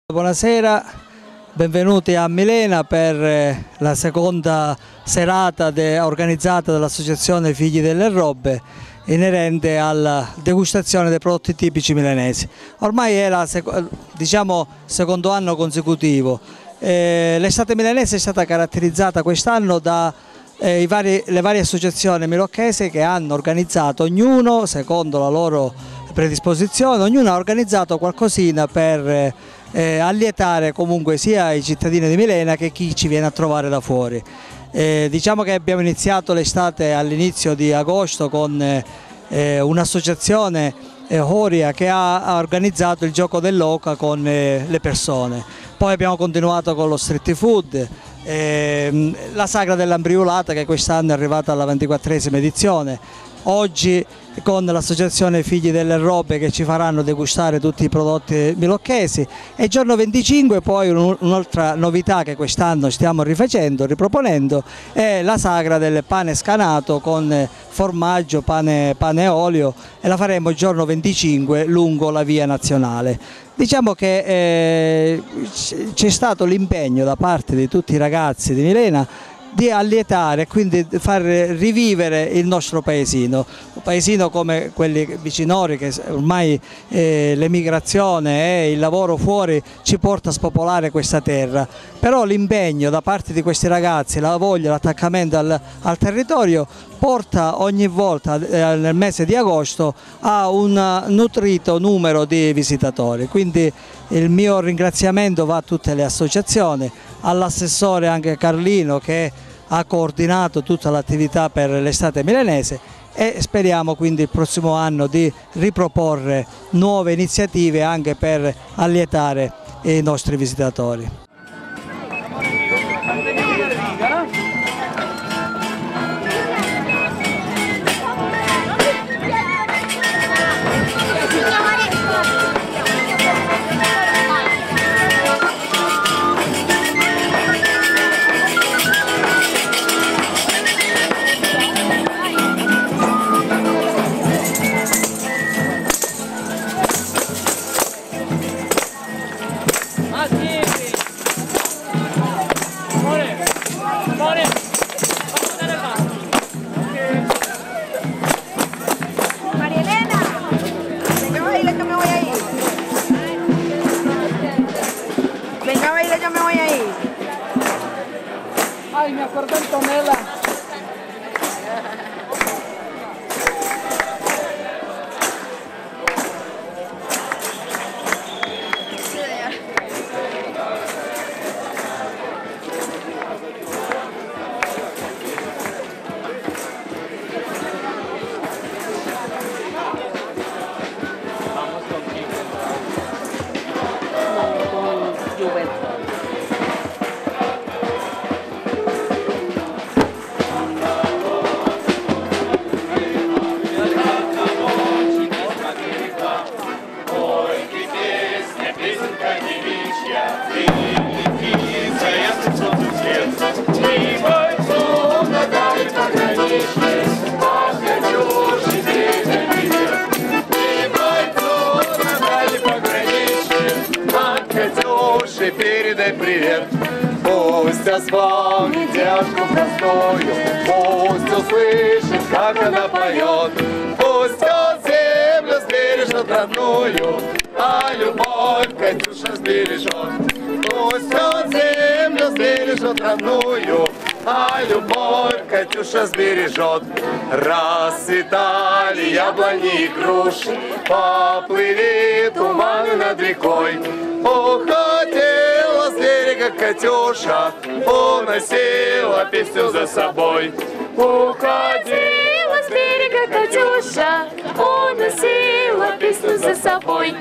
Buonasera, benvenuti a Milena per la seconda serata organizzata dall'Associazione Figli delle Robbe inerente alla degustazione dei prodotti tipici milanesi. Ormai è il secondo anno consecutivo. L'estate milanese è stata caratterizzata quest'anno da le varie associazioni milocchesi che hanno organizzato, ognuno secondo la loro predisposizione, ognuno ha organizzato qualcosina per allietare comunque sia i cittadini di Milena che chi ci viene a trovare da fuori. Diciamo che abbiamo iniziato l'estate all'inizio di agosto con un'associazione Horia che ha organizzato il gioco dell'oca con le persone. Poi abbiamo continuato con lo street food, la sagra dell'ambriulata che quest'anno è arrivata alla 24esima edizione. Oggi con l'associazione Figli delle Robbe che ci faranno degustare tutti i prodotti milocchesi, e il giorno 25 poi un'altra novità che quest'anno stiamo riproponendo è la sagra del pane scanato con formaggio, pane e olio, e la faremo il giorno 25 lungo la via nazionale. Diciamo che c'è stato l'impegno da parte di tutti i ragazzi di Milena di allietare e quindi far rivivere il nostro paesino, un paesino come quelli vicinori che ormai l'emigrazione e il lavoro fuori ci porta a spopolare questa terra, però l'impegno da parte di questi ragazzi, la voglia, l'attaccamento al territorio porta ogni volta nel mese di agosto a un nutrito numero di visitatori. Quindi il mio ringraziamento va a tutte le associazioni, all'assessore anche Carlino che ha coordinato tutta l'attività per l'estate milanese, e speriamo quindi il prossimo anno di riproporre nuove iniziative anche per allietare i nostri visitatori. Ay, me acordé de Antonella. Передай привет, пусть вспомнит девушку простую, пусть услышит, как она поет, пусть он землю сбережет родную, а любовь Катюша сбережет. Пусть он землю сбережет родную, а любовь Катюша сбережет. Расцветали яблони и груши, поплыли туманы над рекой. Уходила с берега Катюша, уносила песню за собой. Уходила с берега Катюша, уносила песню за собой.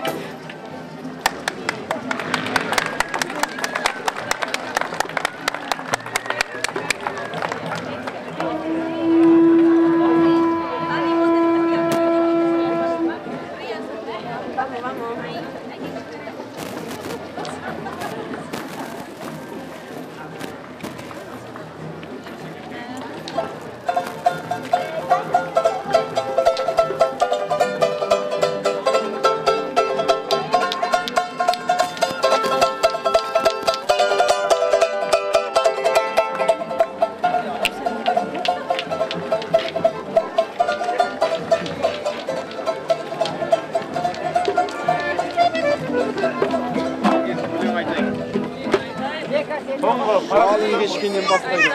Kişinin basmayı.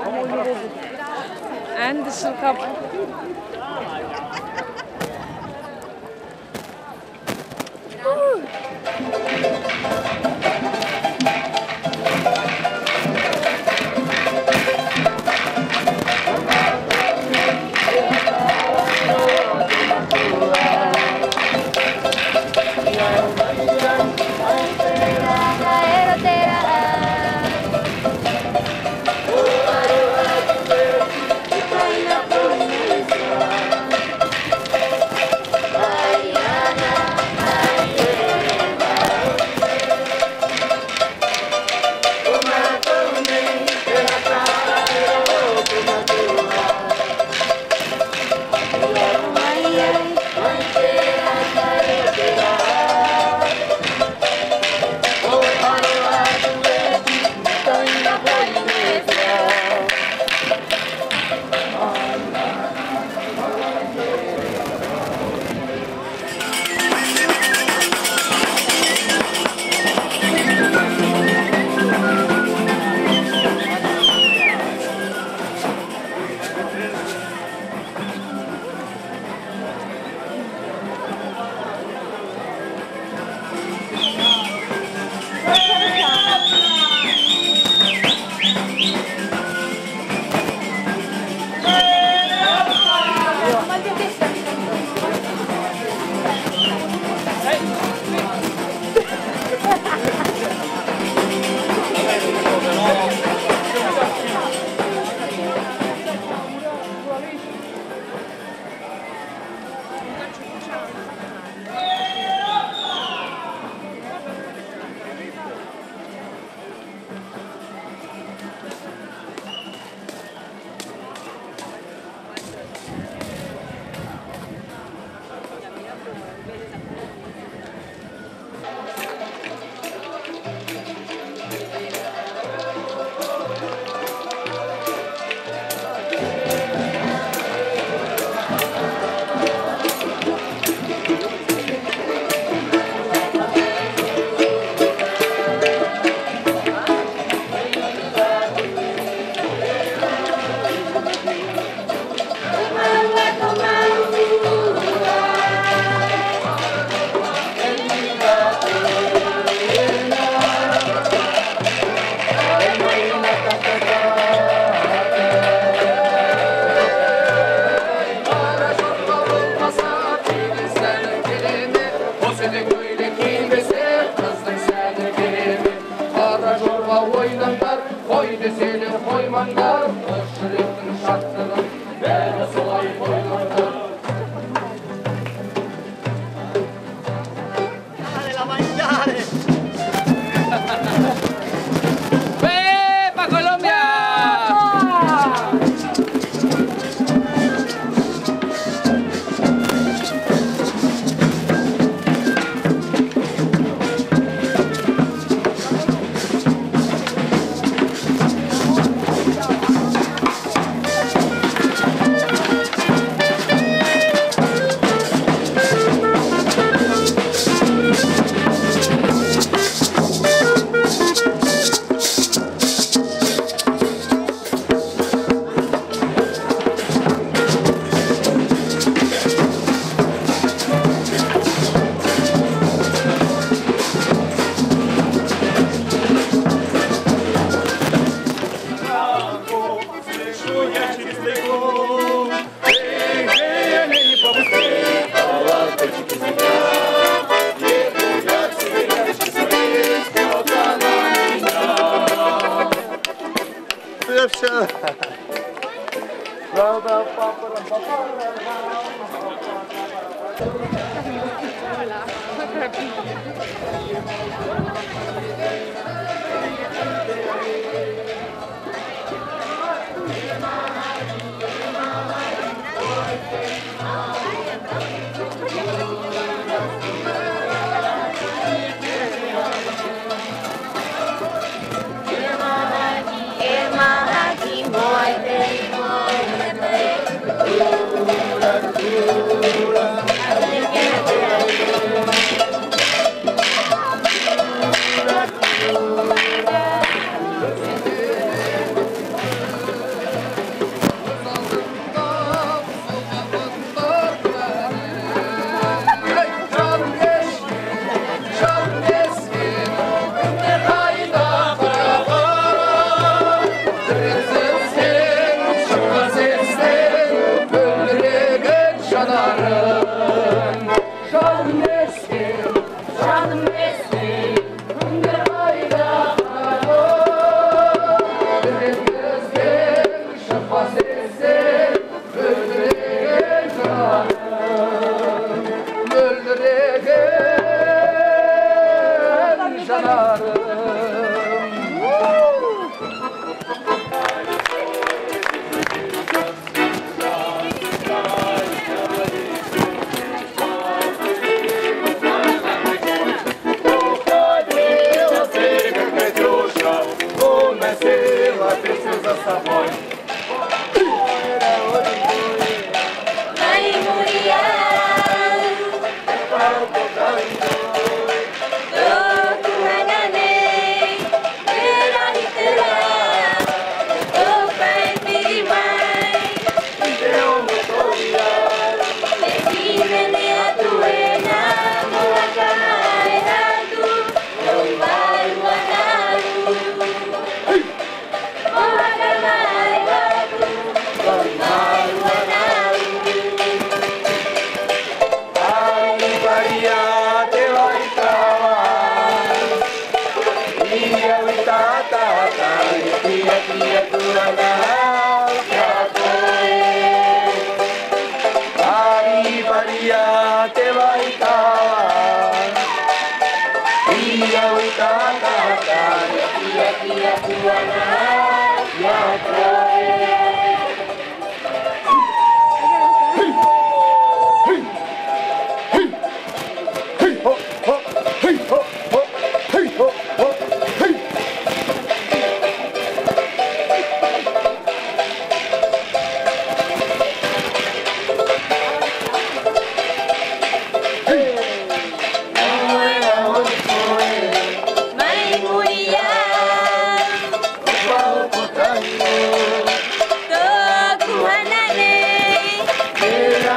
En dışı kap.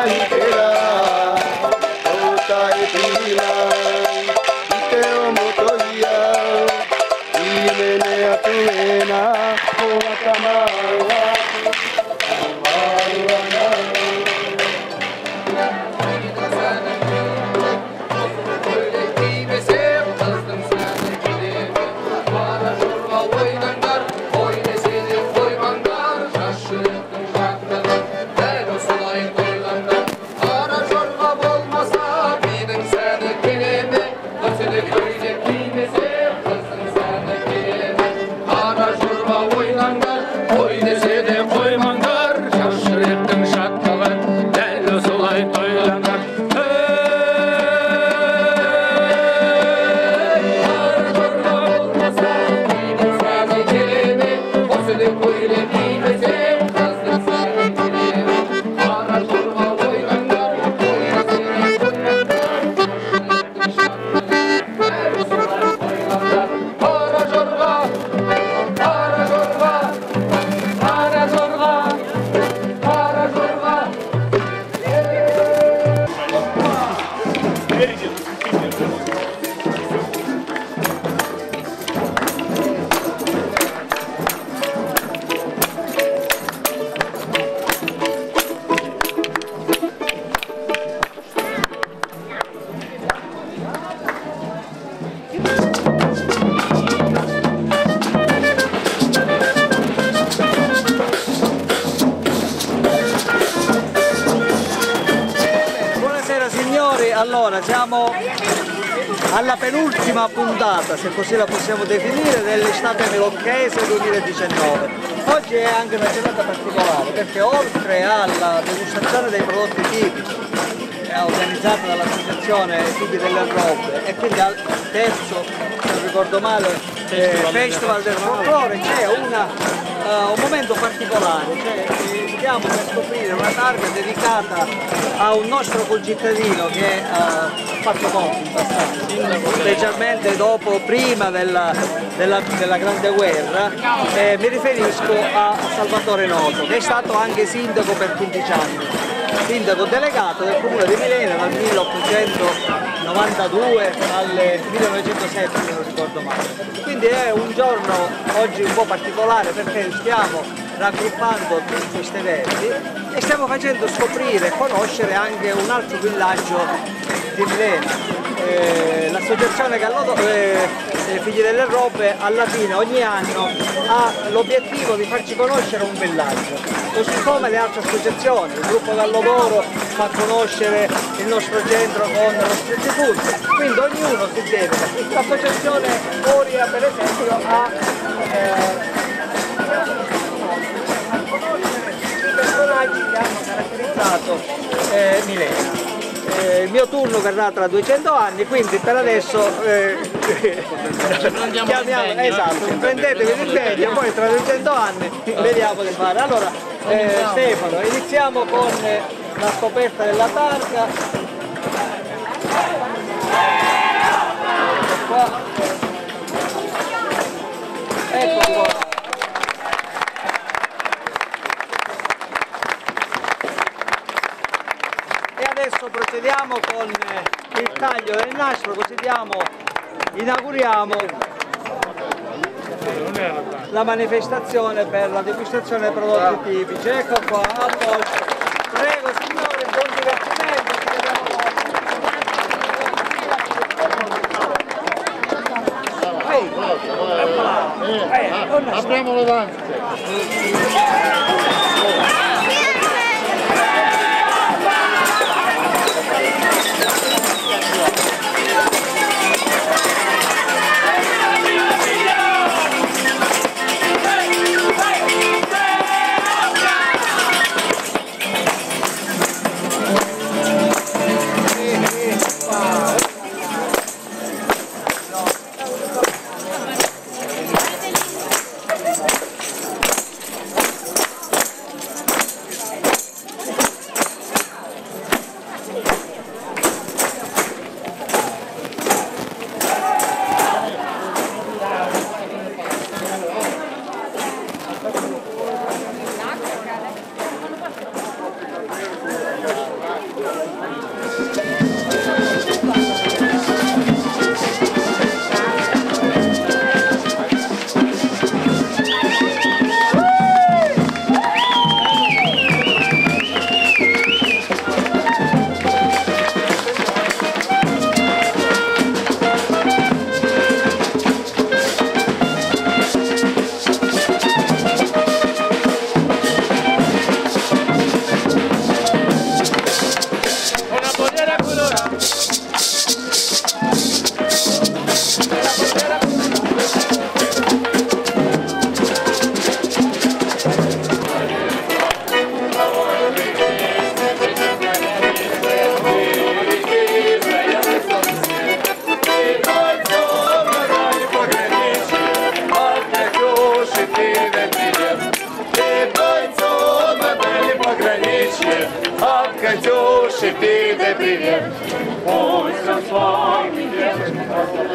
itera ota epila iteo motoia imene atuena oatamawa Allora, siamo alla penultima puntata, se così la possiamo definire, dell'estate melocchese 2019. Oggi è anche una giornata particolare perché oltre alla degustazione dei prodotti tipici organizzata dall'associazione Figli delle Robbe e quindi al terzo, se non ricordo male, Festival del Folklore, c'è un momento particolare, cioè stiamo per scoprire una targa dedicata a un nostro concittadino che ha fatto molto in passato, specialmente prima della Grande Guerra, mi riferisco a Salvatore Noto, che è stato anche sindaco per 15 anni, sindaco delegato del comune di Milena dal 1892 al 1907, se non ricordo male. Quindi è un giorno oggi un po' particolare perché stiamo raggruppando tutti questi eventi e stiamo facendo scoprire e conoscere anche un altro villaggio di Milena. L'associazione Figli delle Robbe alla fine ogni anno ha l'obiettivo di farci conoscere un villaggio, così come le altre associazioni. Il gruppo Gallodoro fa conoscere il nostro centro con lo street food, quindi ognuno si deve. L'associazione Oria per esempio ha conoscere i personaggi che hanno caratterizzato Milena. Il mio turno verrà tra 200 anni, quindi per adesso chiamiamo, esatto, prendetevi l'impegno, poi tra 200 anni vediamo che fare. Allora Stefano, iniziamo con la scoperta della targa. Ecco qua. Adesso procediamo con il taglio del nastro, così inauguriamo la manifestazione per la degustazione dei prodotti tipici. Ecco qua, a posto. Prego signore, buon divertimento. Apriamo le danze. вечер, от Катюши передай привет. Пусть он с вами держит.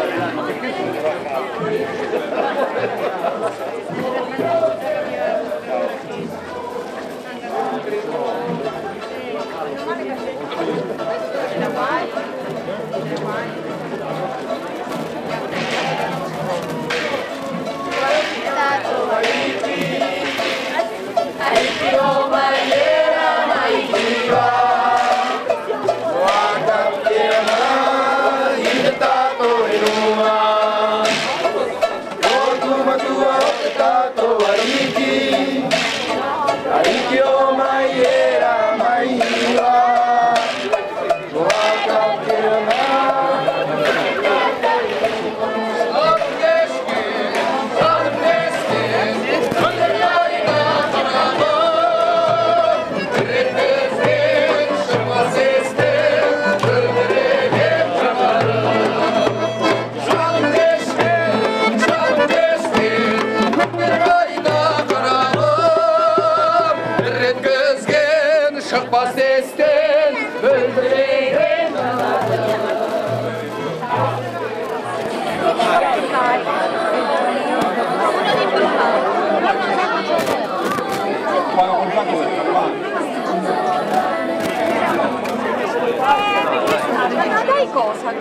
Dai cosa?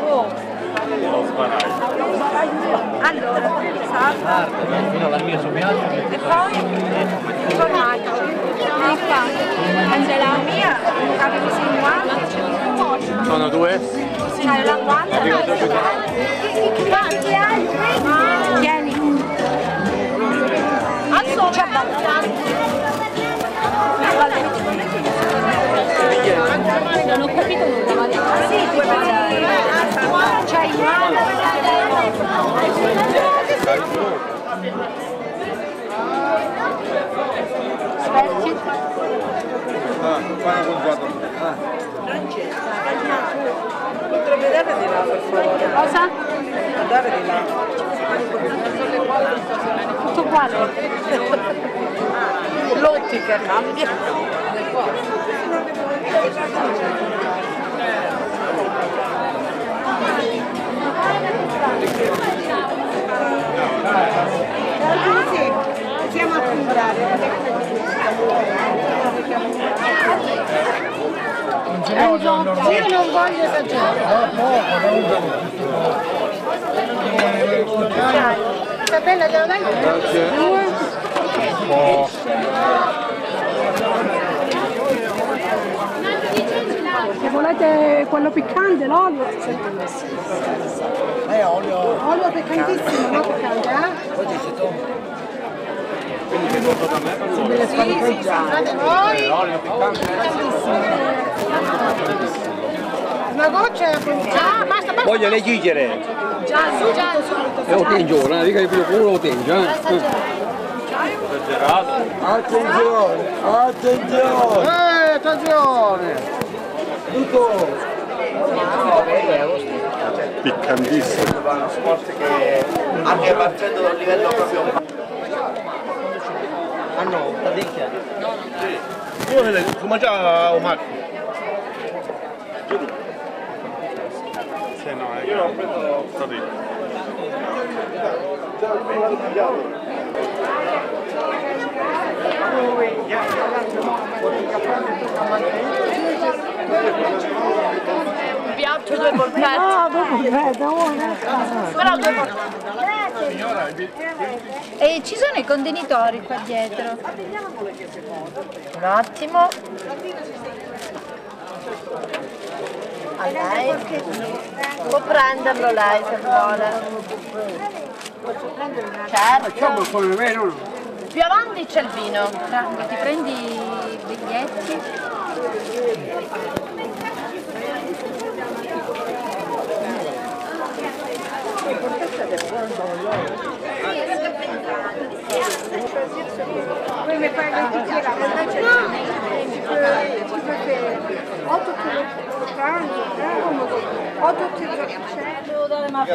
Allora, fino alla mia somiglianza e poi formaggio. Angela mia, avevo 50. Sono due? C'hai la guarda? Quanti hai? Tieni. Non ho capito nulla. Sì, due c'hai il aspetti. Potrebbe dare di là per favore. Cosa? Dare di là. Tutto uguale. L'ottica cambia. Siamo a comprare. Io non voglio esagerare. Isabella, te lo dai? Grazie. Se volete quello piccante, l'olio? Olio piccantissimo, non piccante, eh? Sì, fate voi. Una goccia e basta, basta. voglio le chiacchiere. Già, su. E lo tengo, non dica che più culo lo tengo. Attenzione, attenzione. Attenzione! Tutto. Piccantissimo. Uno sport che anche partendo da un livello proprio. Ah no, sta dentro. Io vedo, come già o Marco. Sì, no, io l'ho preso così. Un piatto, due polpetti. Ah, dopo vedo, Però due polpetti. E ci sono i contenitori qua dietro. Un attimo. A lei. Può prenderlo lei se vuole. Certo. Più avanti c'è il vino. Ti prendi i biglietti? Poi mi fai la cucchiera. Tu preferi 8 kg pranzo, 8 kg Devo dare ma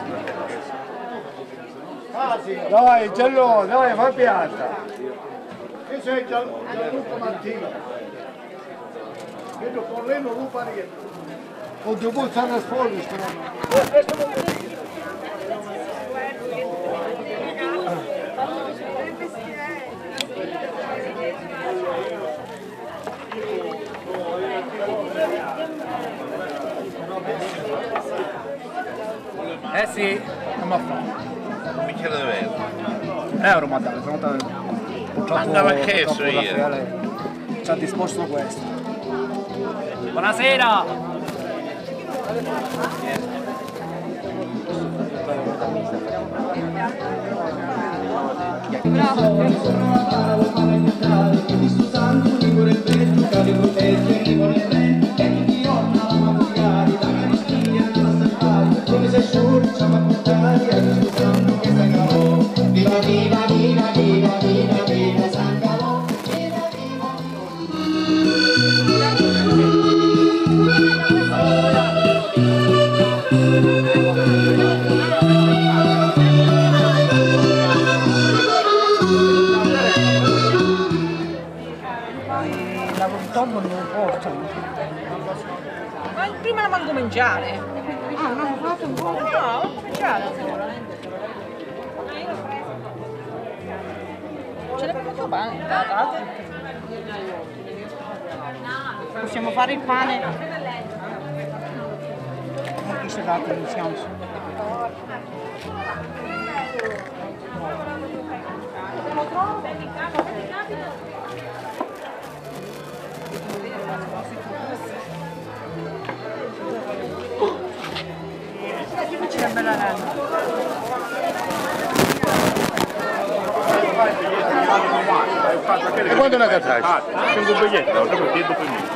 Dai, Giallo, dai, fa piazza. Che sei già tutta mattina? Vedo con lei non lo pare. O devo stare fuori, Eh sì, come fa? Un bicchiere di vino. Euro mandare, sono andato. Mandava chesso ieri. Ci ha disposto questo. Buonasera! Ma prima la manco mangiare. Ah, no, ho fatto un po'. No, mangiare. Ce l'abbiamo fatto pane, patate. Possiamo fare il pane. Non ci date, iniziamo. C'è una bella rana. E quando la cazzai? C'è un biglietto, ho capito, dietro per me.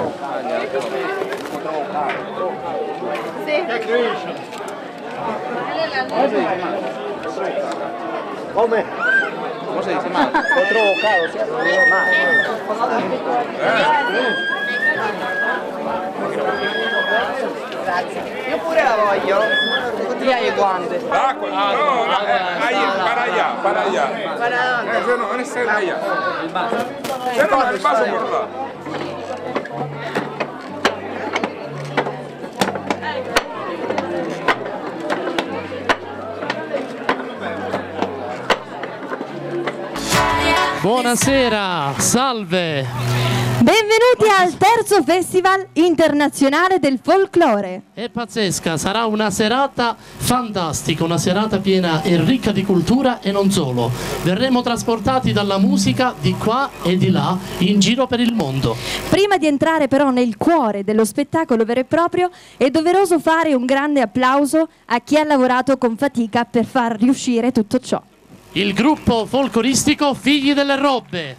Come? Cosa dice male? Lo trovo caro, sì, Grazie. Io pure la voglio. Via i guanti. Acqua, no, para allá. Eso no, no es allá. Se no, el vaso por là. Buonasera, salve! Benvenuti al terzo Festival internazionale del folklore. È pazzesca, sarà una serata fantastica, una serata piena e ricca di cultura e non solo. Verremo trasportati dalla musica di qua e di là in giro per il mondo. Prima di entrare però nel cuore dello spettacolo vero e proprio è doveroso fare un grande applauso a chi ha lavorato con fatica per far riuscire tutto ciò. Il gruppo folcloristico Figli delle Robbe,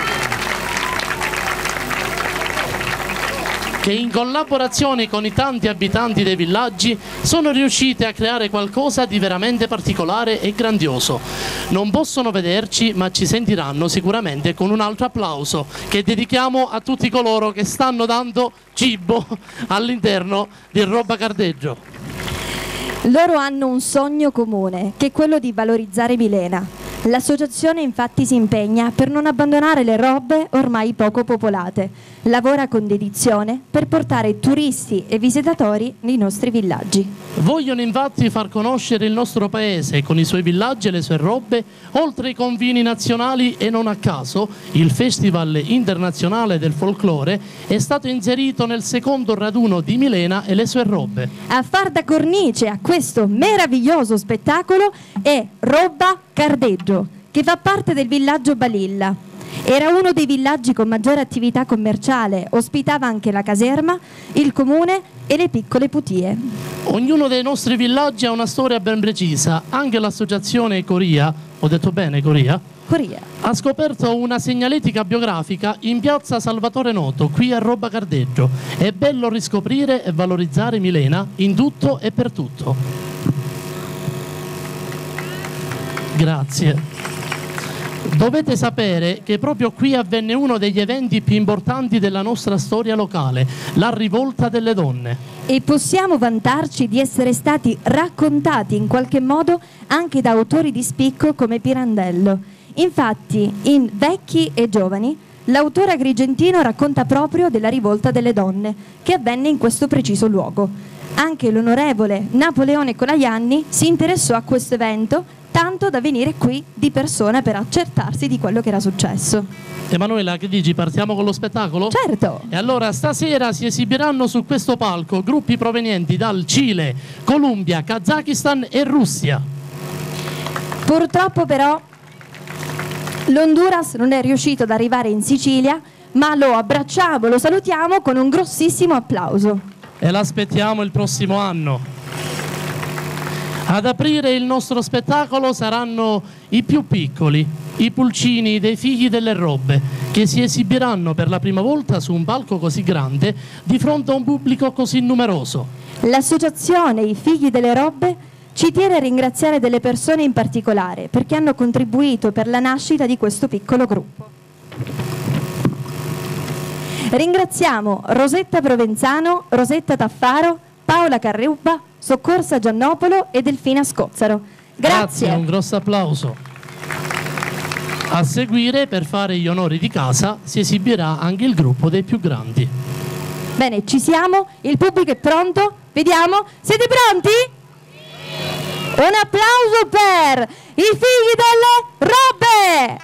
che in collaborazione con i tanti abitanti dei villaggi sono riusciti a creare qualcosa di veramente particolare e grandioso. Non possono vederci, ma ci sentiranno sicuramente con un altro applauso che dedichiamo a tutti coloro che stanno dando cibo all'interno di Robba Cardeggio. Loro hanno un sogno comune, che è quello di valorizzare Milena. L'associazione infatti si impegna per non abbandonare le robbe ormai poco popolate. Lavora con dedizione per portare turisti e visitatori nei nostri villaggi. Vogliono infatti far conoscere il nostro paese con i suoi villaggi e le sue robbe oltre i confini nazionali, e non a caso il Festival internazionale del folklore è stato inserito nel secondo raduno di Milena e le sue robbe. A far da cornice a questo meraviglioso spettacolo è Robba Cardeggio, che fa parte del villaggio Balilla. Era uno dei villaggi con maggiore attività commerciale, ospitava anche la caserma, il comune e le piccole putie. Ognuno dei nostri villaggi ha una storia ben precisa. Anche l'associazione Coria, ho detto bene Coria? Coria. Ha scoperto una segnaletica biografica in piazza Salvatore Noto, qui a Robba Cardeggio. È bello riscoprire e valorizzare Milena in tutto e per tutto. Grazie. Dovete sapere che proprio qui avvenne uno degli eventi più importanti della nostra storia locale, la rivolta delle donne. E possiamo vantarci di essere stati raccontati in qualche modo anche da autori di spicco come Pirandello. Infatti, in Vecchi e Giovani, l'autore agrigentino racconta proprio della rivolta delle donne che avvenne in questo preciso luogo. Anche l'onorevole Napoleone Colajanni si interessò a questo evento, tanto da venire qui di persona per accertarsi di quello che era successo. Emanuela, che dici? Partiamo con lo spettacolo? Certo! E allora stasera si esibiranno su questo palco gruppi provenienti dal Cile, Colombia, Kazakistan e Russia. Purtroppo però l'Honduras non è riuscito ad arrivare in Sicilia, ma lo abbracciamo, lo salutiamo con un grossissimo applauso. E l'aspettiamo il prossimo anno. Ad aprire il nostro spettacolo saranno i più piccoli, i pulcini dei Figli delle Robbe, che si esibiranno per la prima volta su un palco così grande di fronte a un pubblico così numeroso. L'associazione I Figli delle Robbe ci tiene a ringraziare delle persone in particolare perché hanno contribuito per la nascita di questo piccolo gruppo. Ringraziamo Rosetta Provenzano, Rosetta Taffaro, Paola Carrubba, Soccorsa Giannopolo e Delfina Scozzaro. Grazie. Un grosso applauso. A seguire, per fare gli onori di casa, si esibirà anche il gruppo dei più grandi. Bene, ci siamo, il pubblico è pronto, vediamo, siete pronti? Un applauso per i Figli delle Robbe!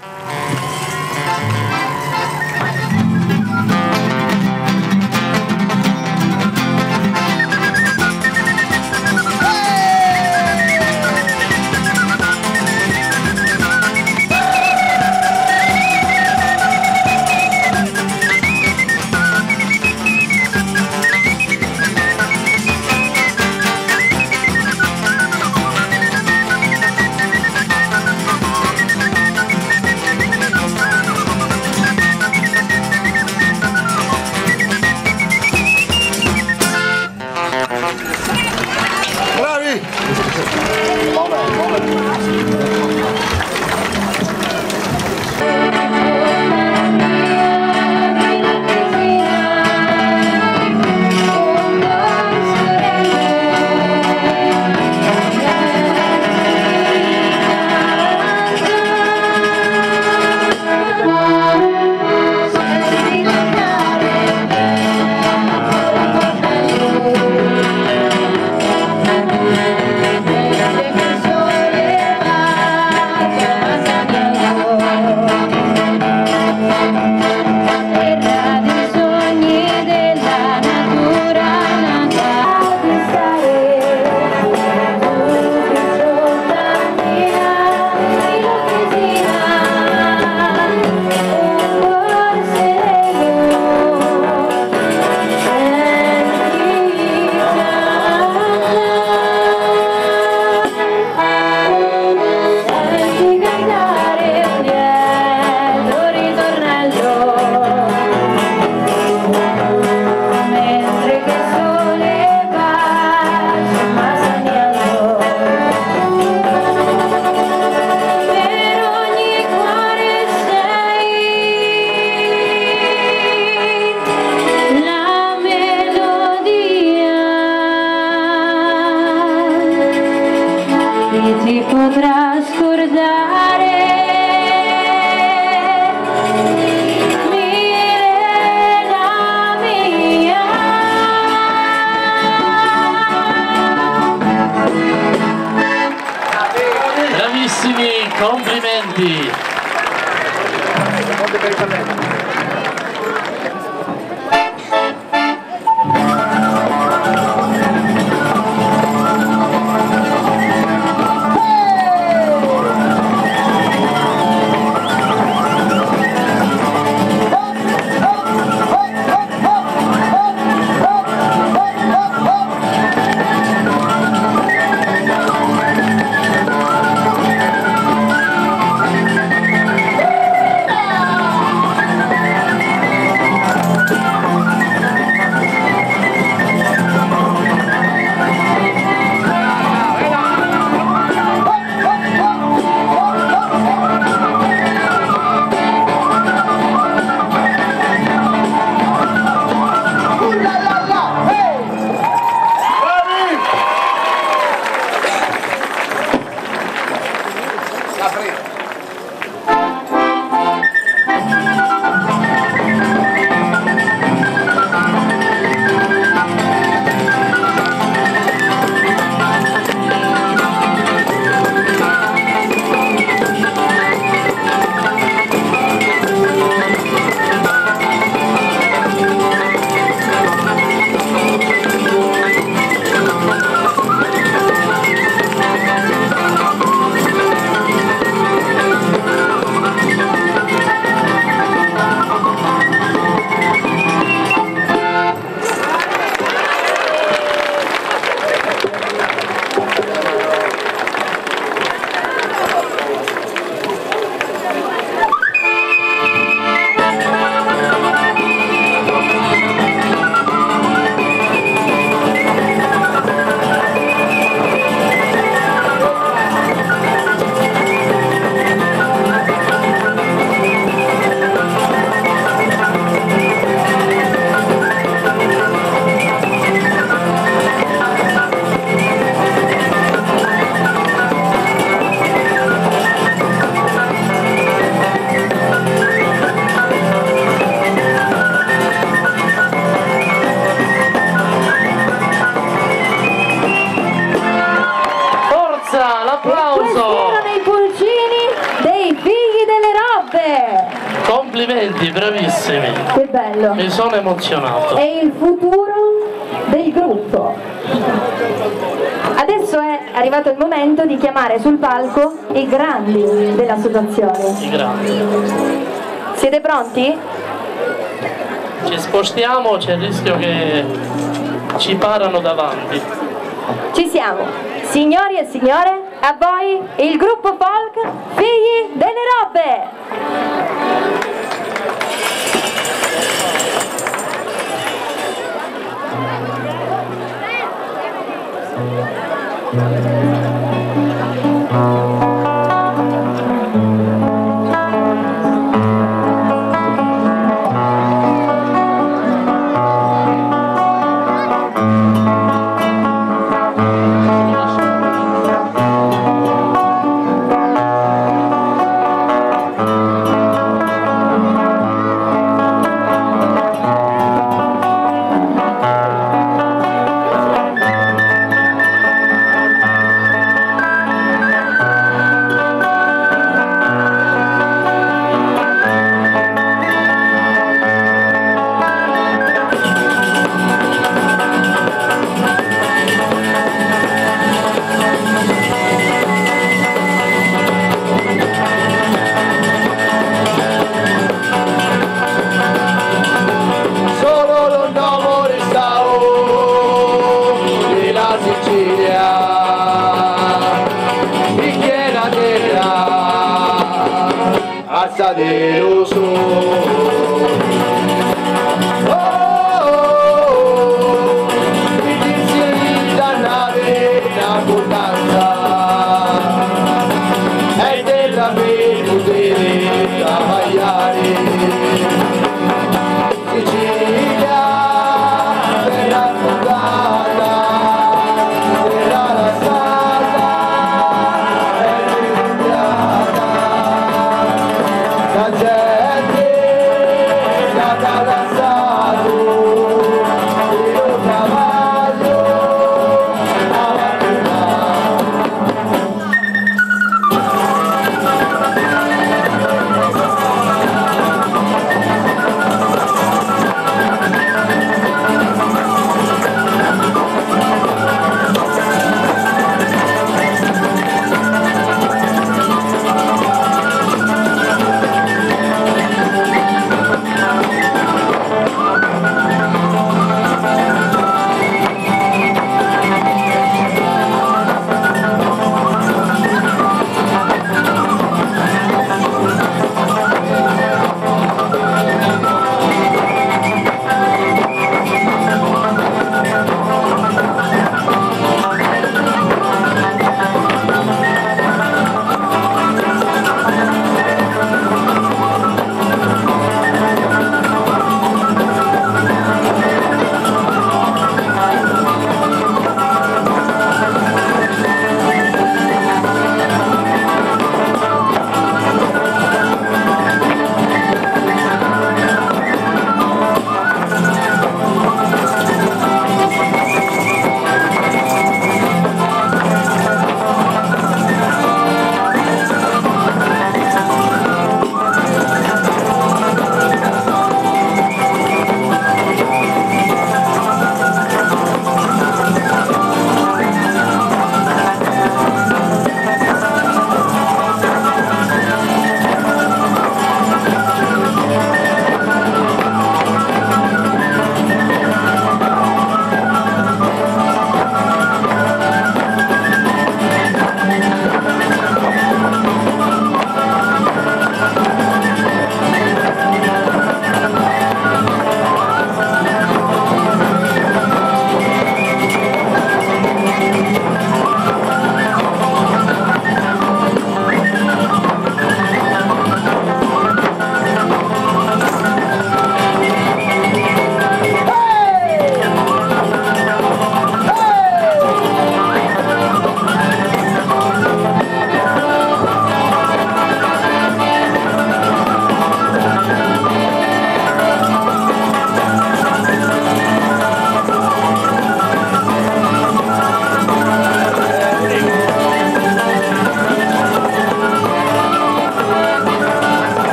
ti potrà scordare. Milena mia. Bravissimi, complimenti. complimenti, bravissimi. Che bello. Mi sono emozionato. È il futuro del gruppo. Adesso è arrivato il momento di chiamare sul palco i grandi dell'associazione. I grandi. Siete pronti? Ci spostiamo, c'è il rischio che ci parano davanti. Ci siamo. Signori e signore, a voi il gruppo folk Figli delle Robbe.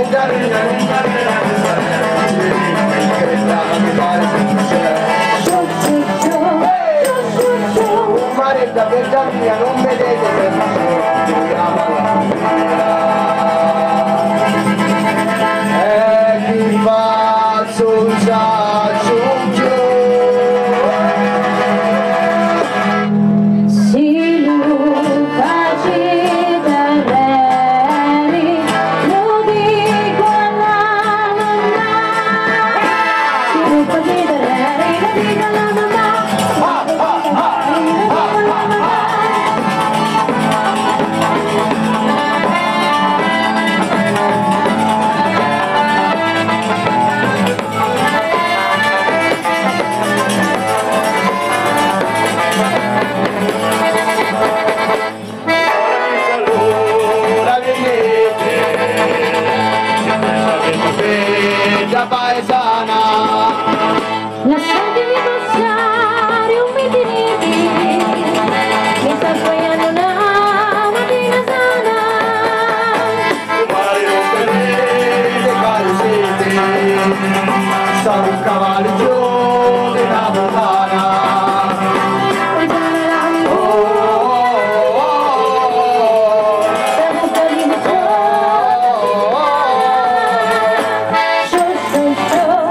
non vedete per e chi fa sul giaccio si lu face darreri lo dico alla mamma si lu face darreri lo dico alla mamma paesana lasciatemi passare un meteorite mi sta sbagliando una mattina sana quale non vedete quale siete sono un cavallo di Napoletana oh,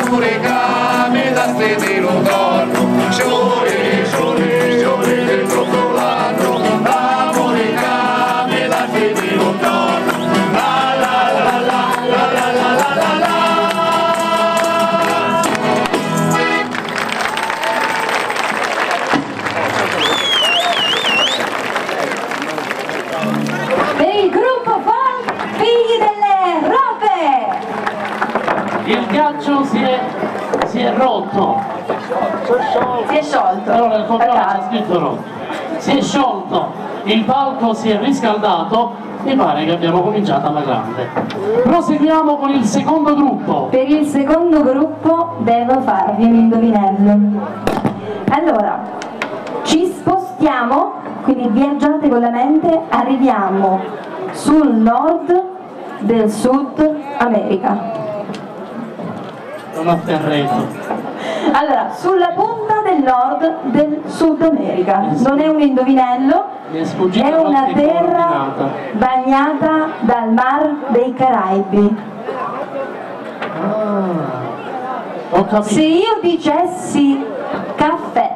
amore che mi dà stene lontano, scioli, scioli, scioli dentro l'anno, amore che mi dà stene lontano, la la la la la la la la la la. Per il gruppo folk Figli delle Robe! Il ghiaccio si è rotto. Si è sciolto. Allora il cognome c'è scritto rotto. Si è sciolto, il palco si è riscaldato, mi pare che abbiamo cominciato alla grande. Proseguiamo con il secondo gruppo. Per il secondo gruppo devo farvi un indovinello. Allora, ci spostiamo, quindi viaggiate con la mente, arriviamo sul nord del Sud America. Non atterreto. Allora, sulla punta del nord del Sud America. Non è un indovinello, è una terra bagnata dal mar dei Caraibi. Ho capito. Se io dicessi caffè,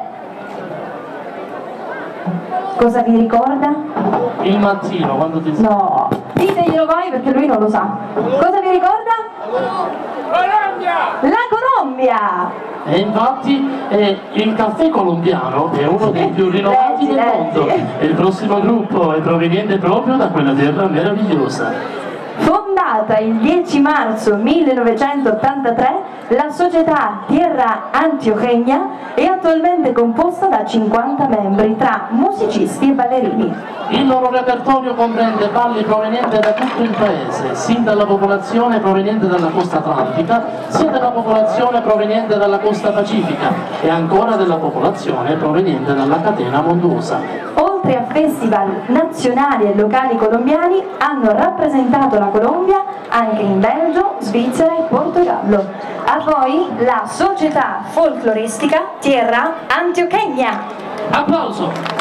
cosa vi ricorda? Il mattino quando ti No, diteglielo voi perché lui non lo sa. Cosa vi ricorda? La Colombia! E infatti il caffè colombiano è uno dei più rinnovati del mondo e il prossimo gruppo è proveniente proprio da quella terra meravigliosa. Fondata il 10 marzo 1983, la società Tierra Antioqueña è attualmente composta da 50 membri tra musicisti e ballerini. Il loro repertorio comprende balli provenienti da tutto il paese, sia dalla popolazione proveniente dalla costa atlantica, sia dalla popolazione proveniente dalla costa pacifica e ancora della popolazione proveniente dalla catena montuosa. Oltre a festival nazionali e locali colombiani, hanno rappresentato la Colombia anche in Belgio, Svizzera e Portogallo. A voi la società folcloristica Tierra Antioqueña. Applauso!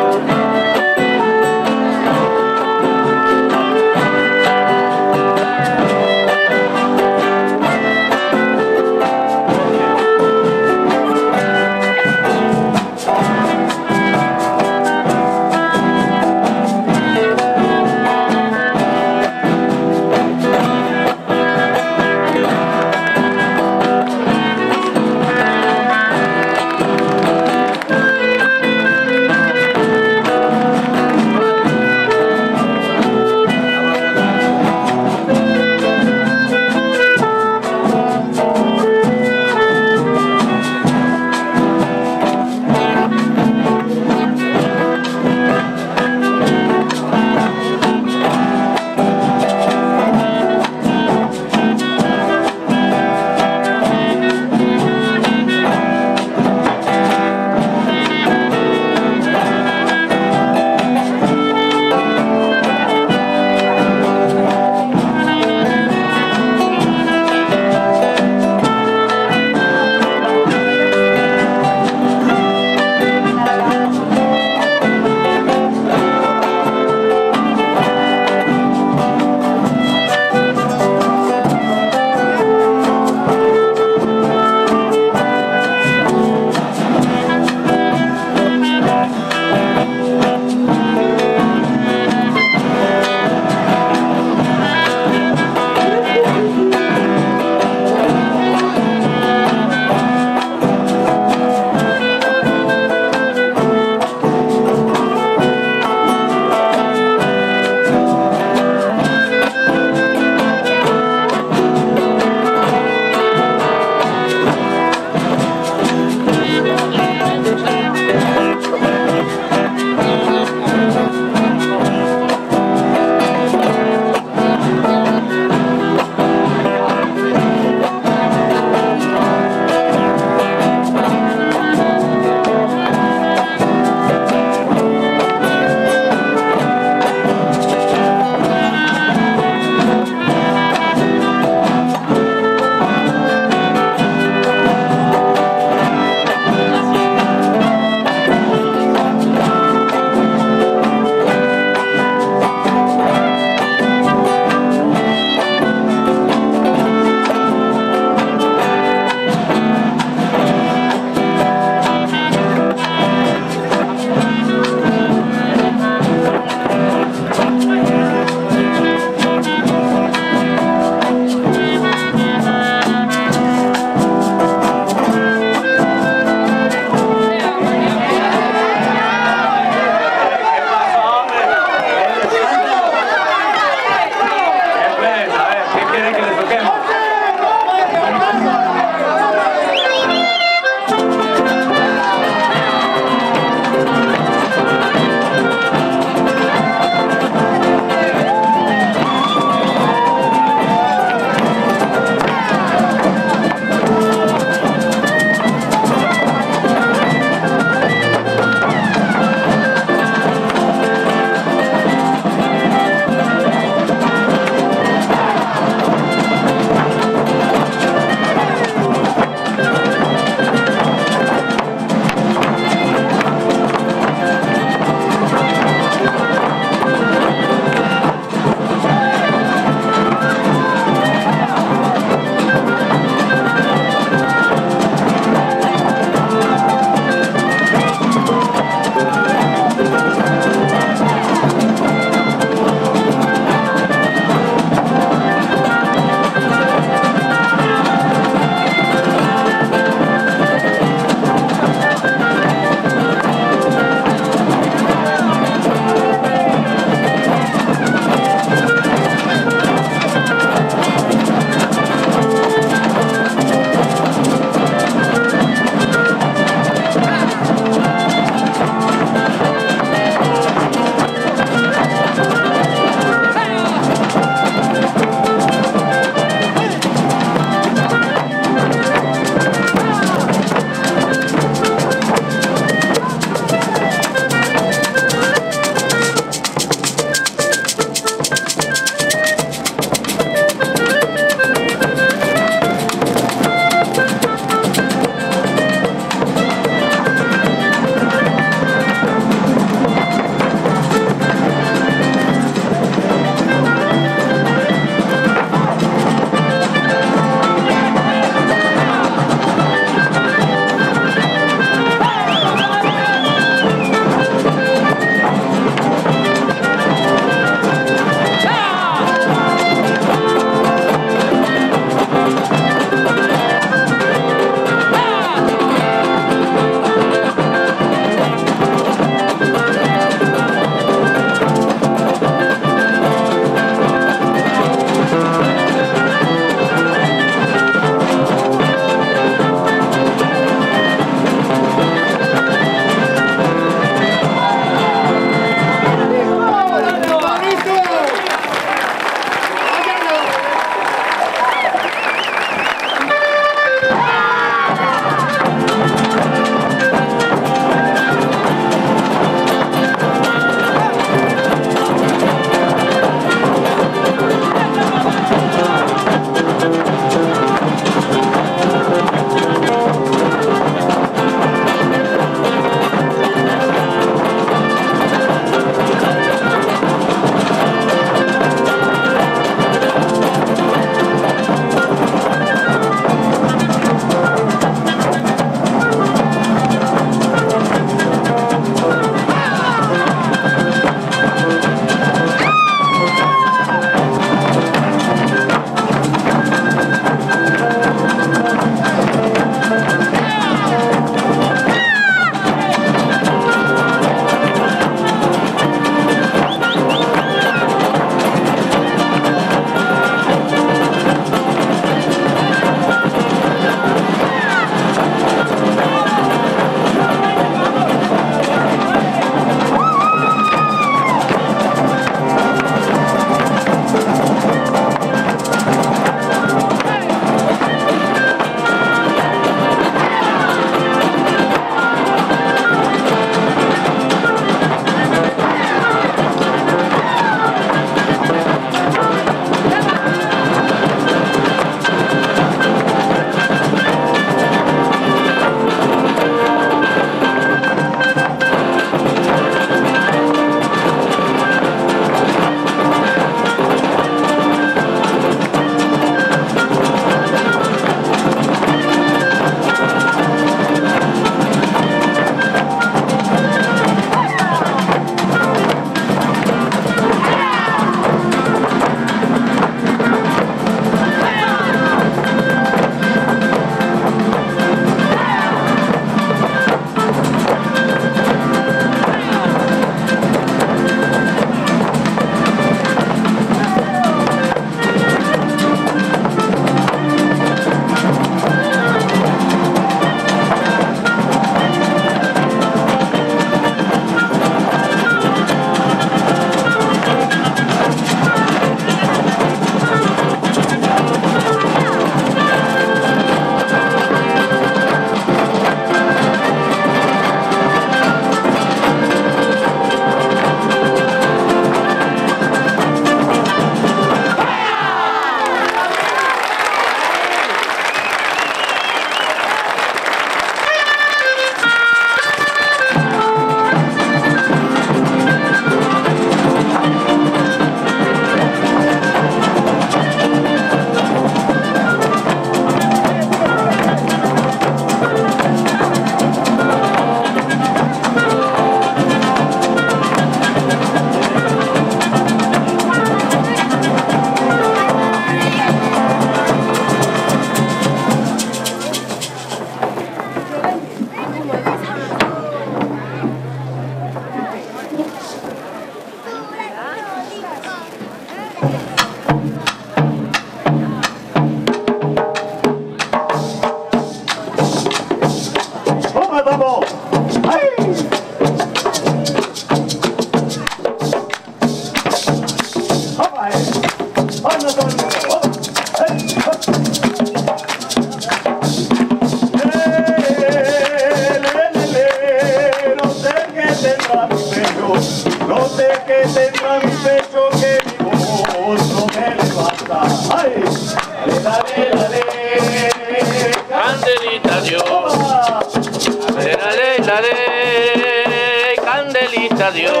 No sé qué tendrá mi pecho que mi voz no me levanta. ¡Ay! ¡Dale, dale, dale! Candelita Dios. Dale, dale, dale. Candelita Dios.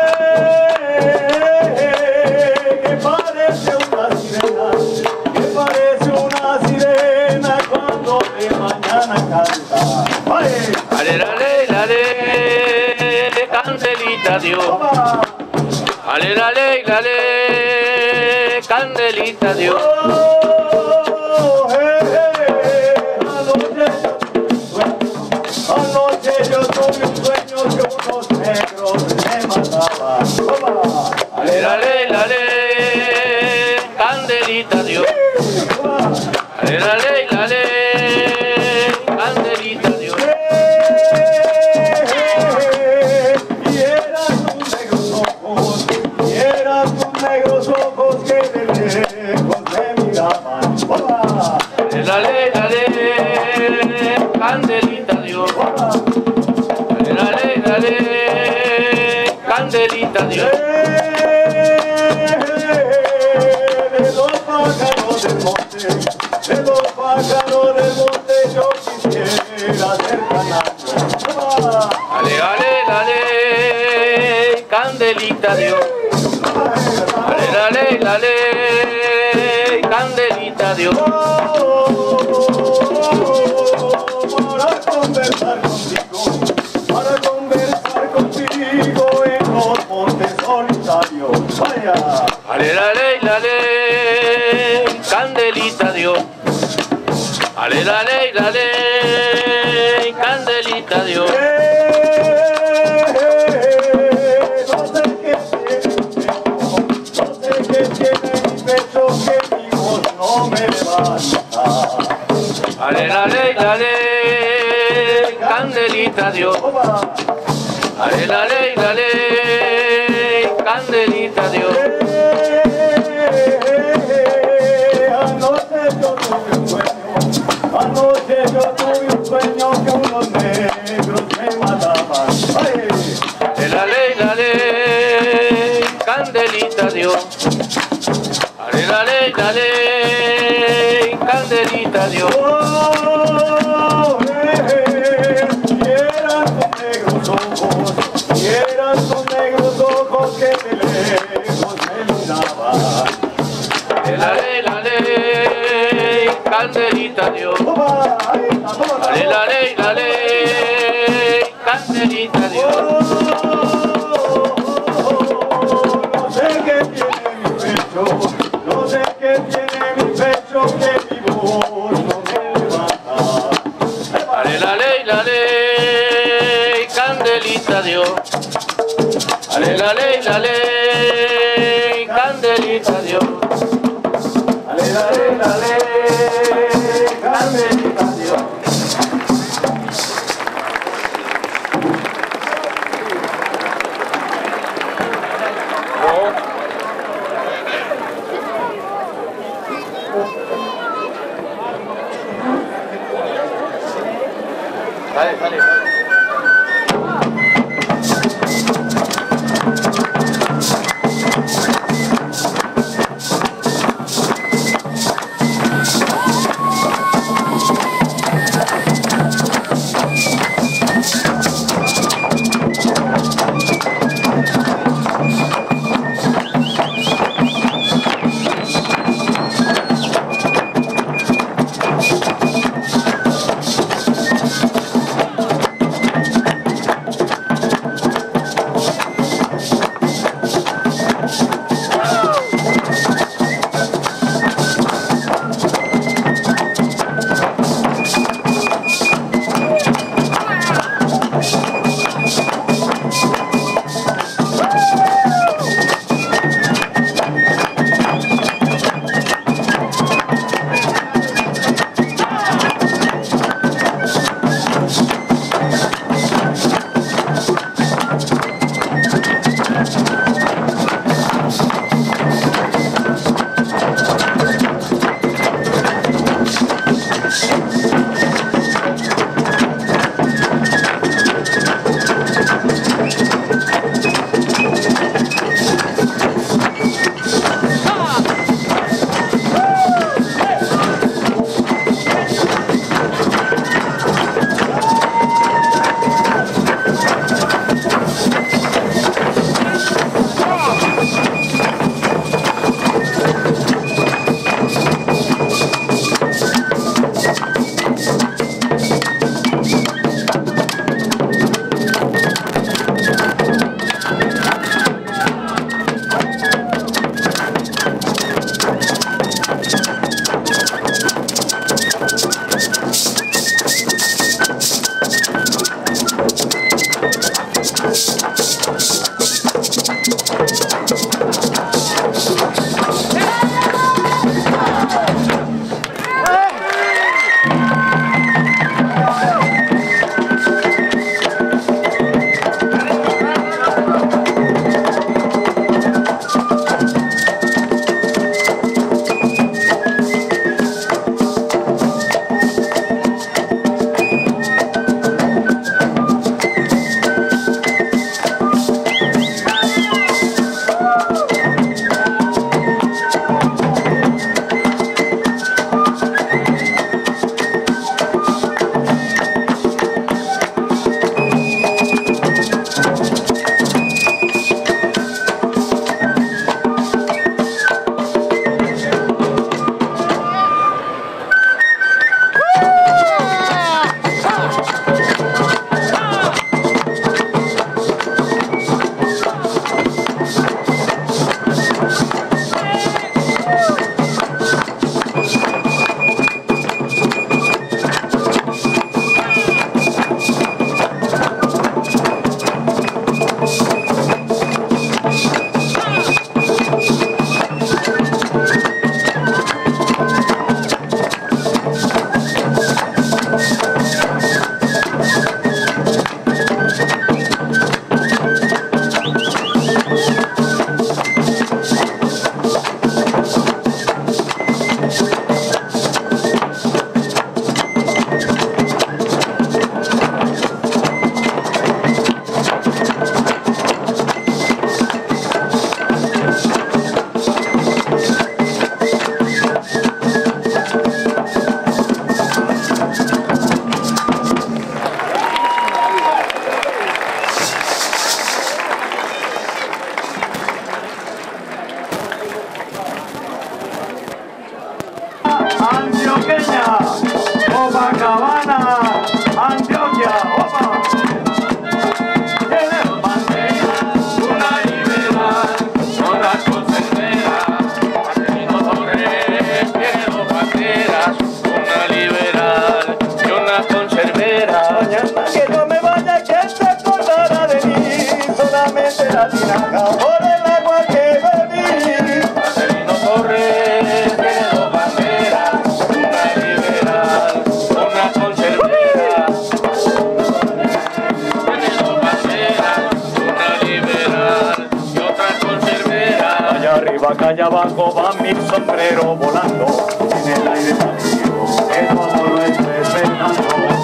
Que parece una sirena, que parece una sirena cuando de mañana canta. ¡Ay! Dale, dale, dale. Candelita Dios. Dale, dale, dale. Candelita Dios. Anoche yo tuve un sueño que unos negros me mataban. Dale, dale, dale. Candelita Dios. Dale, dale, dale. Candelita Dios. Y eran tus negros ojos que de lejos me miraban. Dale, dale, candelita Dios. Dale, dale, candelita Dios. De los pájaros del monte, de los pájaros del monte yo quisiera ser canario. Dale, dale, dale, candelita Dios. Dale, dale, dale, candelita Dios. Para conversar contigo en los montes solitarios. Vaya. Dale, dale, dale, candelita Dios. Dale, dale, dale, candelita Dios. No sé qué tiene mi pecho que mi voz no me levanta. Dale, dale, dale, candelita Dios. Dale, dale, dale, candelita Dios. Anoche yo tuve un sueño que unos negros me mataban. Dale, dale, candelita Dios. Dale, dale, dale, candelita Dios. Y eran tus negros ojos que de lejos me miraban. Dale, dale, candelita Dios. Dale, dale, dale, candelita Dios. No sé qué tiene mi pecho, no sé qué tiene mi pecho que mi voz no me levanta. Dale, dale, dale, candelita Dios. Dale, dale, dale, candelita Dios. Dale, dale, dale, candelita Dios. Dale, dale, dale. calle abajo va mi sombrero volando, en el aire parecido, que tu amor lo esté esperando.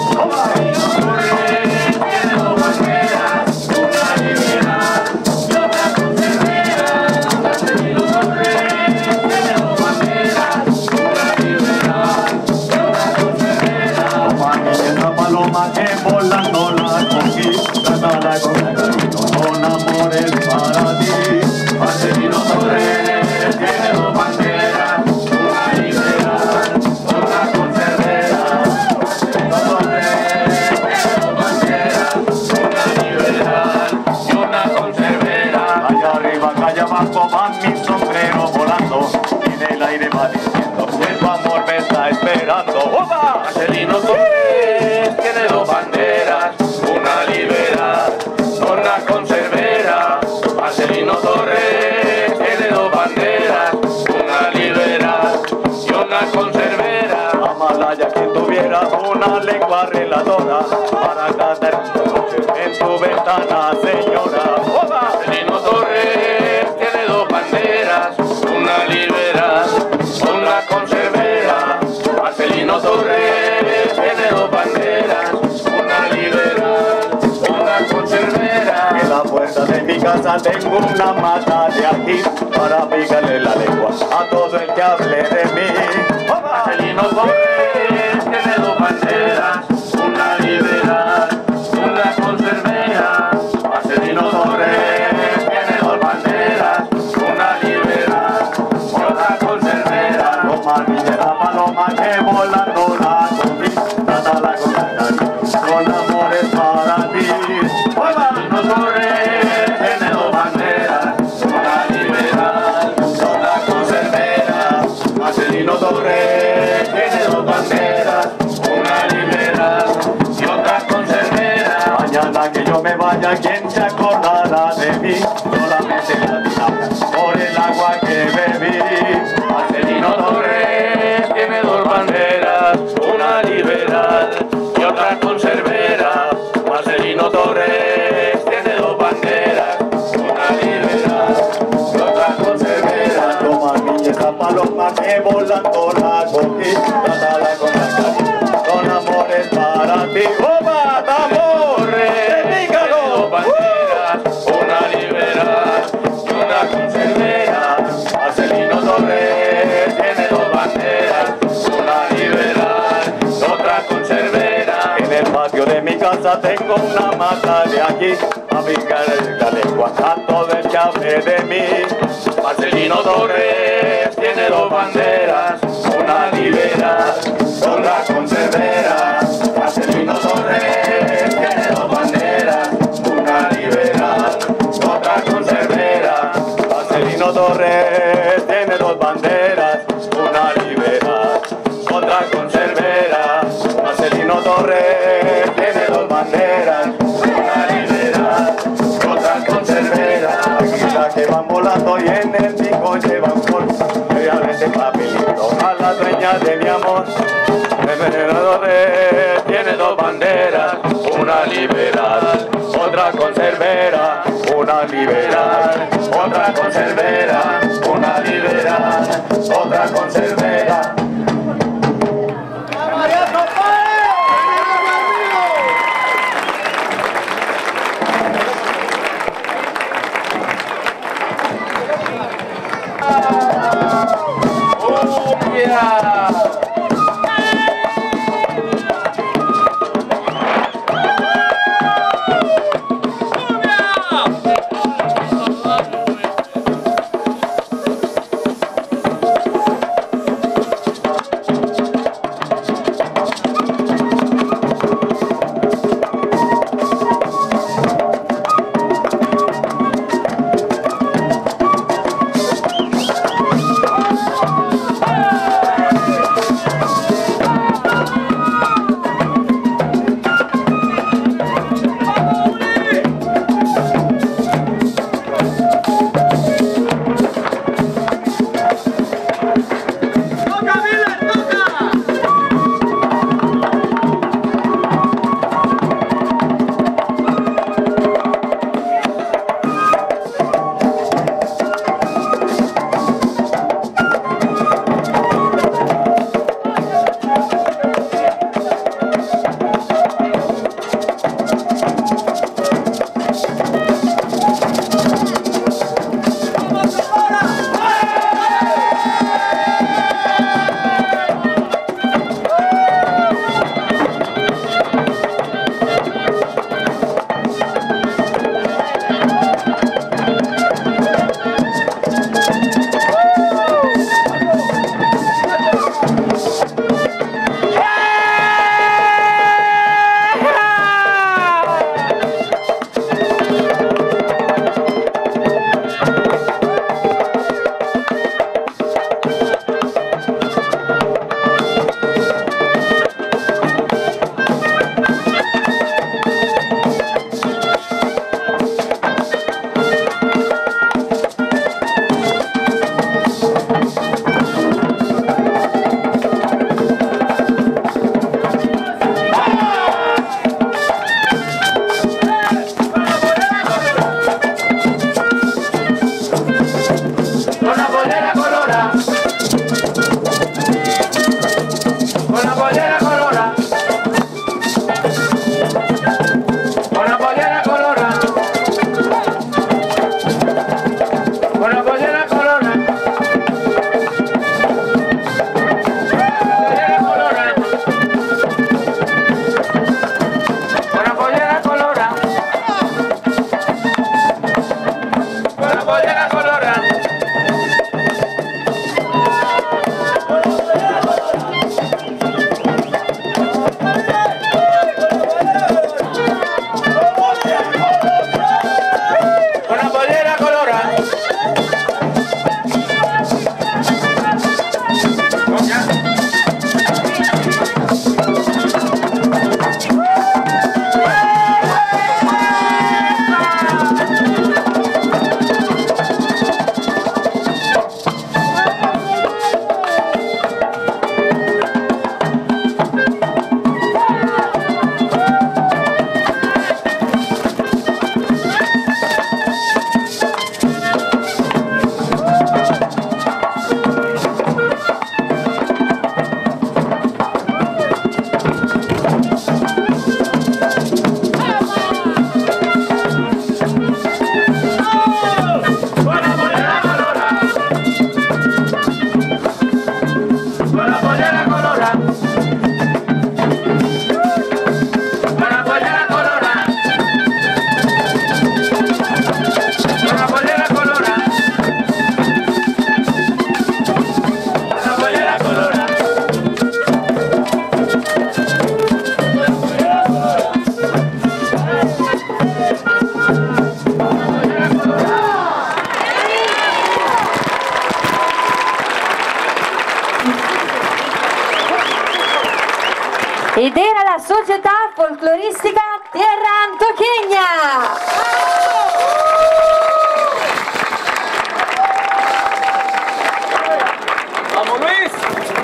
Paloma que volando la cogí, trátala con cariño, con amores para ti. Marcelino Torres tiene dos banderas, una liberal, otra conservera. Marcelino Torres tiene dos banderas, una liberal y una conservera. Allá arriba, allá abajo va mi sombrero volando, y en el aire va diciendo que tu amor me está esperando. ¡Opa! Marcelino Torres tiene dos banderas, una liberal, una conservera. Marcelino Torres tiene dos banderas, una liberal y una conservera. Amalaya quien tuviera una lengua reladora para cantar en tu ventana, señora. Marcelino Torres tiene dos banderas, una liberal, una conservera. Marcelino Torres tiene dos banderas, una liberal, una conservera. En la puerta de mi casa tengo una mata de ají para picarle la lengua a todo el que hable de mí. Marcelino Torres tiene dos banderas, una liberal, una conservera. Marcelino Torres tiene dos banderas, una liberal, otra conservera. Toma niña la paloma que volando la cogí, trátala con cariño, con amores para ti. Marcelino Torres tiene dos banderas, una liberal, otra conservera. Marcelino Torres tiene dos banderas, una liberal y otra conservera. Mañana que yo me vaya, ¿quién se acordará de mí? Solamente la tinaja por el agua que bebí. Marcelino Torres tiene dos banderas, una liberal y otra conservera. Marcelino Torres tiene dos banderas, una liberal y otra conservera. Toma niña esa paloma que volando la cogí, trátala con cariño, con amores para ti. ¡Opa, Torres! ¡Dígalo! Dos banderas, una liberal y una conservera. Marcelino Torres tiene dos banderas, una liberal y otra conservera. En el patio de mi casa tengo una mata de ají, a picarle la lengua a todo el que hable de mí. Marcelino Torres tiene dos banderas, una liberal, otra conservera. Marcelino Torres tiene dos banderas, una liberal, otra conservera. Marcelino Torres tiene dos banderas, una liberal, otra conservera. Marcelino Torres tiene dos banderas, una liberal, otra conservera. Águila que van volando y en el pico llevan flor, realmente papelito a la dueña de mi amor. Marcelino Torres tiene dos banderas, una liberal, otra conservera. Una liberal, otra conservera, una liberal, otra conservera. ed era la Società Folcloristica Tierra Antoqueña. ¡Vamos, Luis!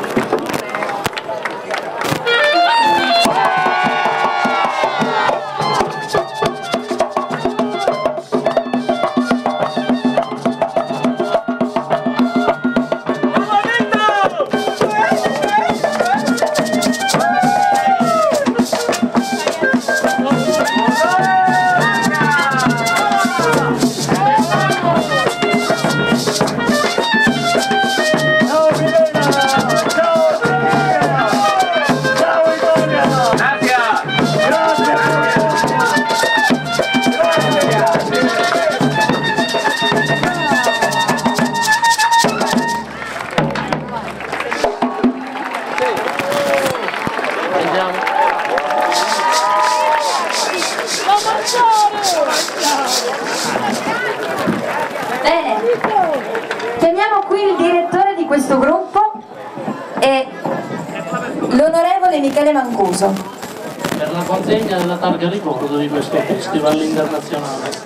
Bene, chiamiamo qui il direttore di questo gruppo e l'onorevole Michele Mancuso per la consegna della targa ricordo di questo festival internazionale.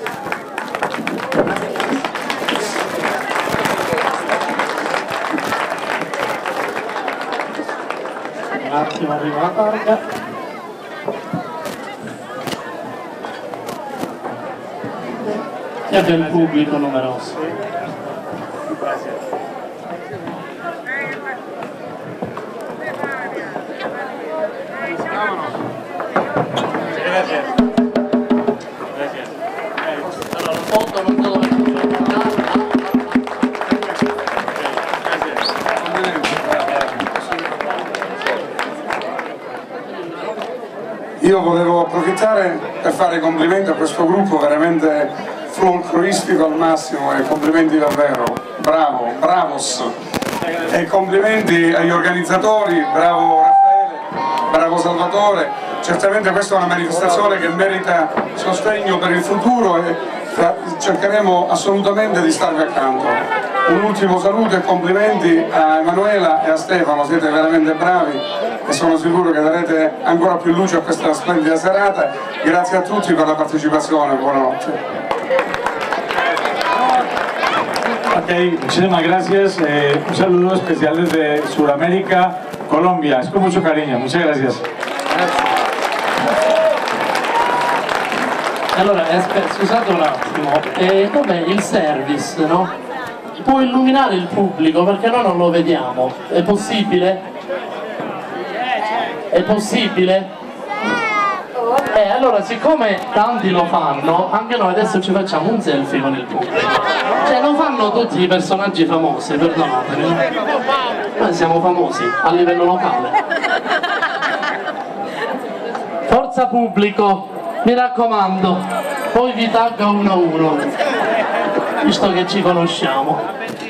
Un attimo arriva la targa. E del pubblico numeroso. Allora, la foto non so dove Io volevo approfittare per fare complimenti a questo gruppo veramente folcloristico al massimo e complimenti davvero, bravo, bravos, e complimenti agli organizzatori, bravo Raffaele, bravo Salvatore. Certamente questa è una manifestazione che merita sostegno per il futuro e cercheremo assolutamente di starvi accanto. Un ultimo saluto e complimenti a Emanuela e a Stefano, siete veramente bravi e sono sicuro che darete ancora più luce a questa splendida serata. Grazie a tutti per la partecipazione, buonanotte. Ok, muchísimas gracias. Un saludo especial desde Sudamérica, Colombia. Es con mucho cariño. Muchas gracias. Allora, scusate un attimo, com'è il service, no? Può illuminare il pubblico perché noi non lo vediamo. È possibile? È possibile? Allora, siccome tanti lo fanno, anche noi adesso ci facciamo un selfie con il pubblico. Cioè, lo fanno tutti i personaggi famosi, perdonatemi. Noi siamo famosi a livello locale. Forza pubblico, mi raccomando, poi vi tagga uno a uno, visto che ci conosciamo.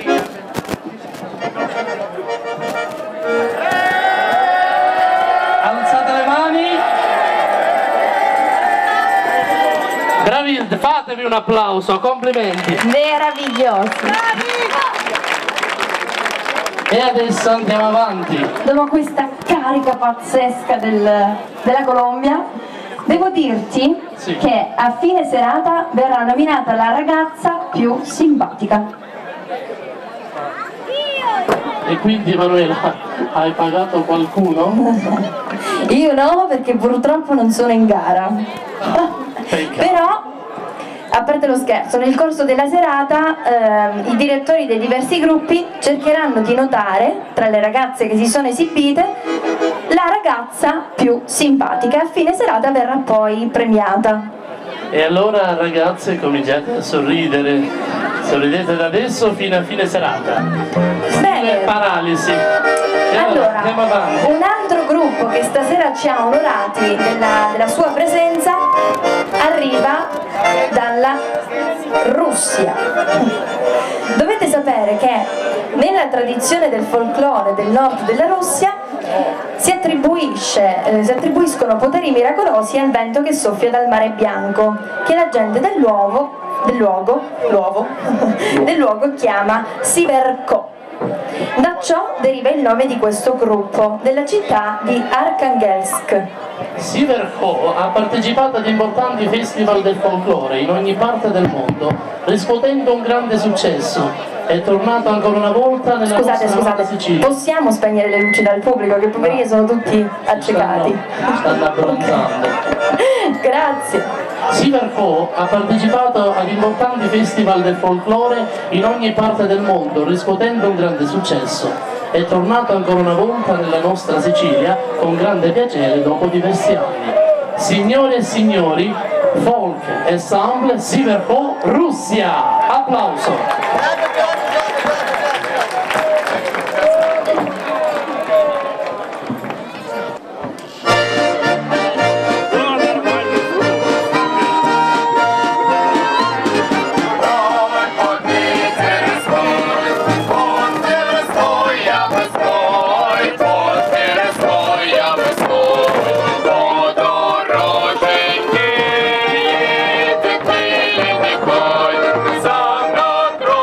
Alzate le mani. Bravi, fatevi un applauso, complimenti. meravigliosi. E adesso andiamo avanti. Dopo questa carica pazzesca della Colombia, devo dirti che a fine serata verrà nominata la ragazza più simpatica. E quindi, Manuela, hai pagato qualcuno? Io no, perché purtroppo non sono in gara. Però, a parte lo scherzo, nel corso della serata i direttori dei diversi gruppi cercheranno di notare, tra le ragazze che si sono esibite, la ragazza più simpatica. A fine serata verrà poi premiata. E allora, ragazze, cominciate a sorridere. Sorridete da adesso fino a fine serata. Bene. Paralisi. E allora, andiamo avanti. un altro gruppo che stasera ci ha onorati della sua presenza arriva dalla Russia. Dovete sapere che nella tradizione del folklore del nord della Russia si attribuiscono poteri miracolosi al vento che soffia dal mare Bianco, che la gente del luogo chiama Siverko. Da ciò deriva il nome di questo gruppo, della città di Arkhangelsk. Siverko ha partecipato ad importanti festival del folklore in ogni parte del mondo, riscuotendo un grande successo. È tornato ancora una volta nella nostra amata Sicilia. Possiamo spegnere le luci dal pubblico, che i poverini sono tutti accecati. Stanno abbronzando. Grazie. Siverko ha partecipato ad importanti festival del folklore in ogni parte del mondo, riscuotendo un grande successo. È tornato ancora una volta nella nostra Sicilia con grande piacere dopo diversi anni. Signore e signori, Folk Ensemble Siverko Russia. Applauso. Sangha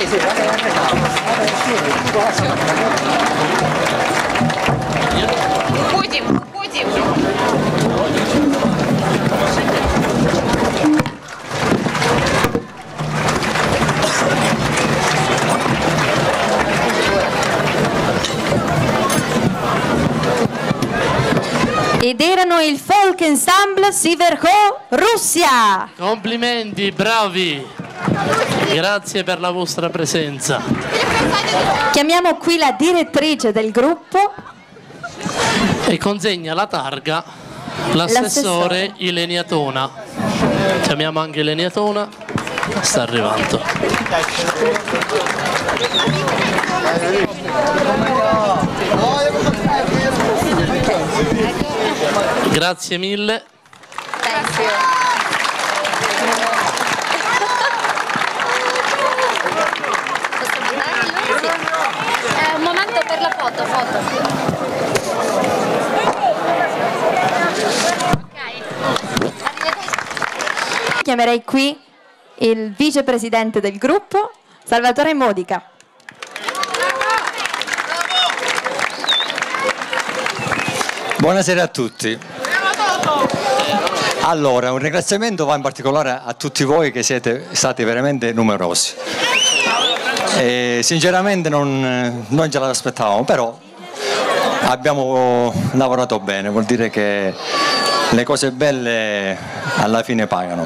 Ed erano il Folk Ensemble Siverko Russia. Complimenti, bravi. Grazie per la vostra presenza. Chiamiamo qui la direttrice del gruppo e consegna la targa l'assessore Ilenia Tona. Chiamiamo anche Ilenia Tona, sta arrivando. Grazie mille. Un momento per la foto. Chiamerei qui il vicepresidente del gruppo, Salvatore Modica. Buonasera a tutti. Allora, un ringraziamento va in particolare a tutti voi che siete stati veramente numerosi. Sinceramente non ce l'aspettavamo, però abbiamo lavorato bene, vuol dire che le cose belle alla fine pagano.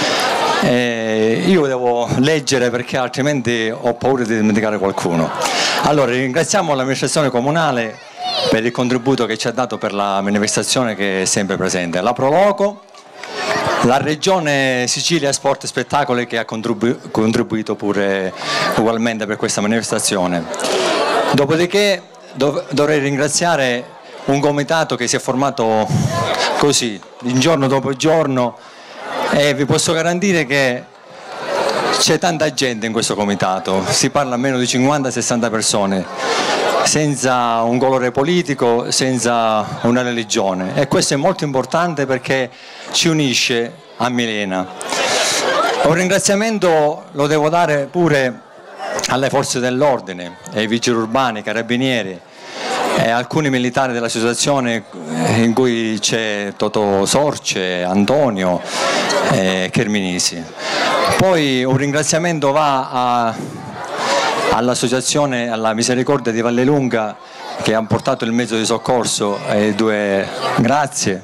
Io devo leggere perché altrimenti ho paura di dimenticare qualcuno. Allora, ringraziamo l'amministrazione comunale per il contributo che ci ha dato per la manifestazione che è sempre presente, la Proloco, la Regione Sicilia Sport e Spettacoli che ha contribuito pure ugualmente per questa manifestazione. Dopodiché dovrei ringraziare un comitato che si è formato così, giorno dopo giorno, e vi posso garantire che c'è tanta gente in questo comitato, si parla almeno di 50-60 persone, senza un colore politico, senza una religione, e questo è molto importante perché ci unisce a Milena. Un ringraziamento lo devo dare pure alle forze dell'ordine, ai vigili urbani, carabinieri e alcuni militari dell'associazione in cui c'è Totò Sorce, Antonio e Cherminisi. Poi un ringraziamento va all'associazione alla Misericordia di Vallelunga che ha portato il mezzo di soccorso e grazie.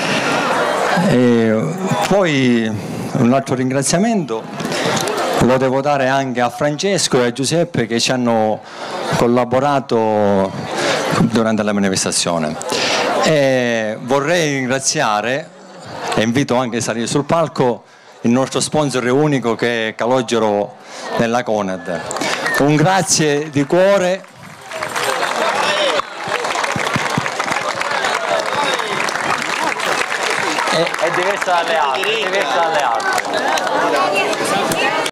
E poi un altro ringraziamento lo devo dare anche a Francesco e a Giuseppe che ci hanno collaborato durante la manifestazione. E vorrei ringraziare e invito anche a salire sul palco il nostro sponsor unico che è Calogero della Conad. Un grazie di cuore. È diversa dalle altre,